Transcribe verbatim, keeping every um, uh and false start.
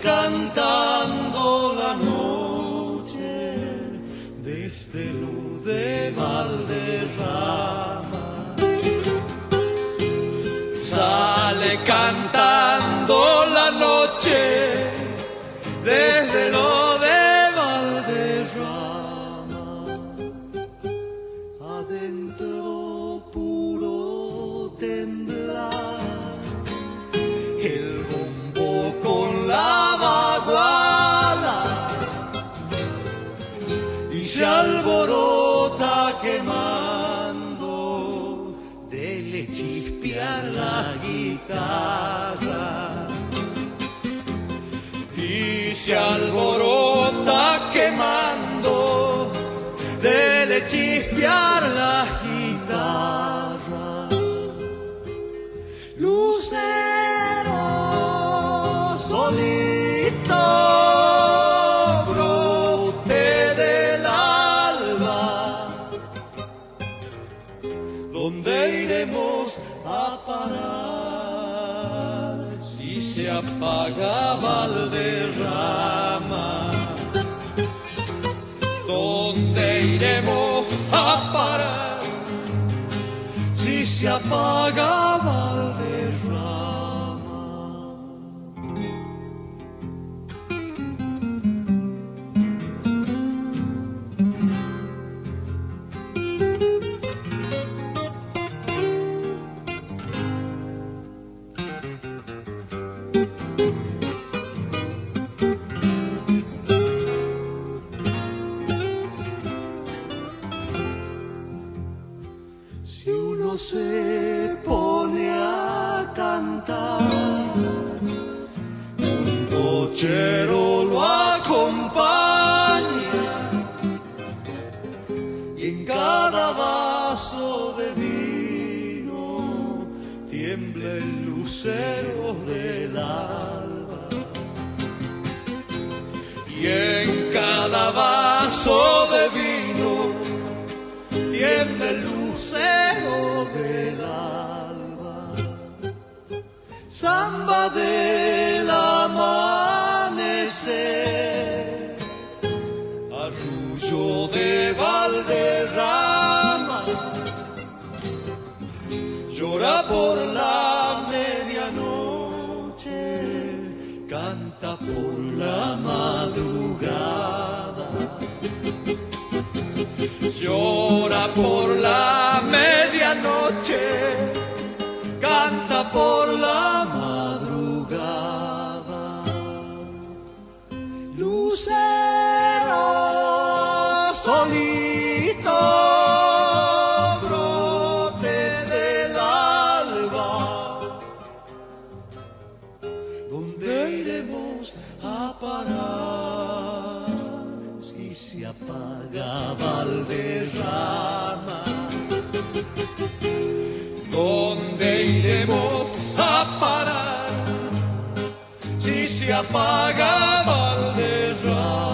cantando la noche desde luz de Valderrama. Sale cantando la noche desde lo de Valderrama. Adentro puro temblar el bombo con la baguala y se alborota quemando de chispear la guitarra. Y se alborota quemando de chispear la guitarra. Lucero solito, brote del alba, ¿dónde iremos a parar si se apaga Valderrama? ¿Dónde iremos a parar si se apaga Valderrama? Si uno se pone a cantar, un cochero lo acompaña y en cada vaso de vino tiembla el lucero del alba. Y en cada vaso de vino tiembla el lucero del alba. Samba del amanecer, arrullo de Valderrama, llora por la medianoche, canta por la madrugada. Llora por la medianoche, canta por la madrugada. Lucero solito, brote del alba, ¿dónde iremos a parar si se apaga Valderrama? ¿Dónde iremos a parar si se apaga Valderrama?